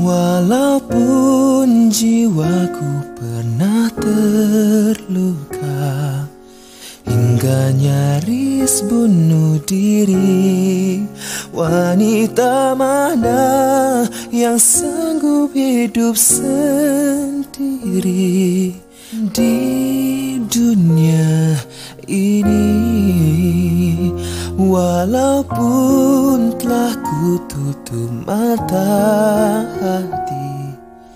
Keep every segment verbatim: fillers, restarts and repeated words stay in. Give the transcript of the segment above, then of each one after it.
Walaupun jiwaku pernah terluka hingga nyaris bunuh diri, wanita mana yang sanggup hidup sendiri di dunia ini? Walaupun telah kututup mata hati,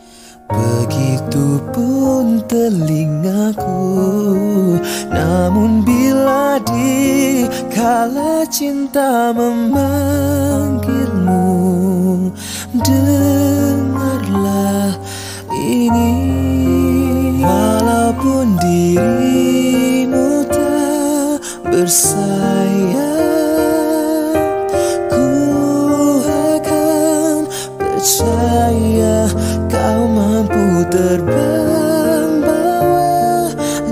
begitupun telingaku, namun bila di kala cinta memanggilmu, dengarlah ini. Walaupun dirimu tak bersayap, ku akan percaya kau mampu terbang bawa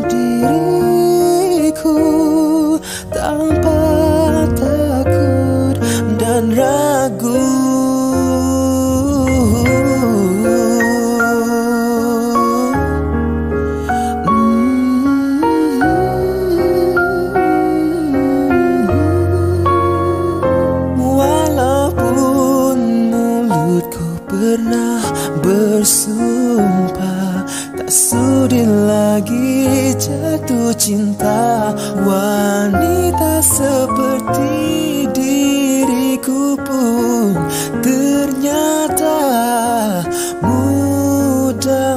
diriku tanpa takut dan ragu. Pernah bersumpah tak sudi lagi jatuh cinta, wanita seperti diriku pun ternyata mudah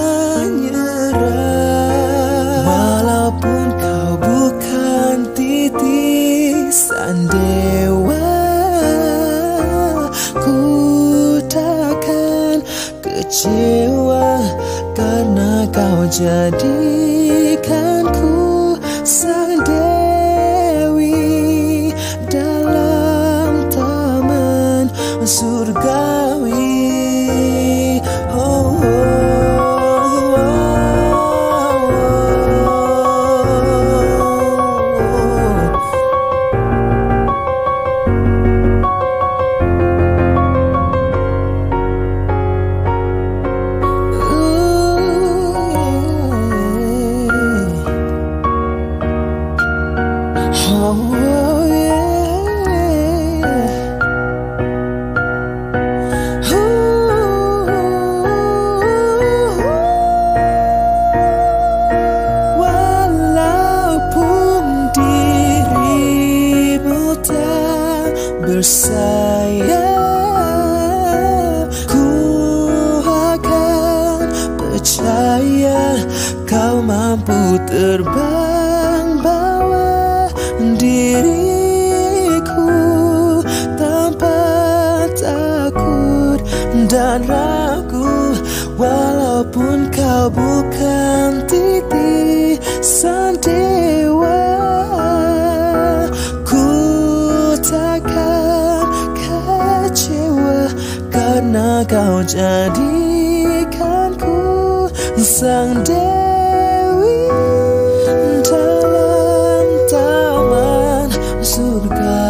menyerah. Walaupun kau bukan titisan dewa, kecewa karena kau jadikanku sang Dewi dalam taman surgawi. Oh, oh, bersayap, ku akan percaya kau mampu terbang bawa diriku tanpa takut dan ragu. Walaupun kau bukan titisan dewa, karena kau jadikanku sang Dewi dalam taman surga.